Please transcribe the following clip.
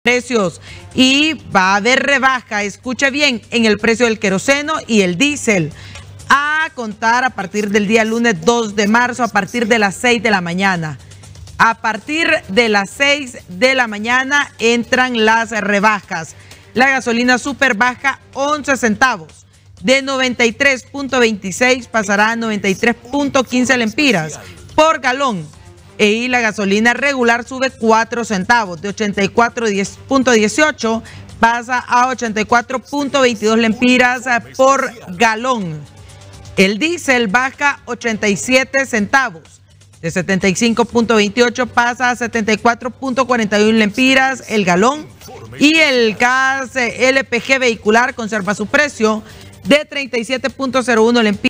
precios y va a haber rebaja, escuche bien, en el precio del queroseno y el diésel a contar a partir del día lunes 2 de marzo a partir de las 6 de la mañana. A partir de las 6 de la mañana entran las rebajas. La gasolina super baja 11 centavos, de 93.26 pasará a 93.15 lempiras por galón. Y la gasolina regular sube 4 centavos, de 84.18 pasa a 84.22 lempiras por galón. El diésel baja 87 centavos, de 75.28 pasa a 74.41 lempiras el galón. Y el gas LPG vehicular conserva su precio de 37.01 lempiras.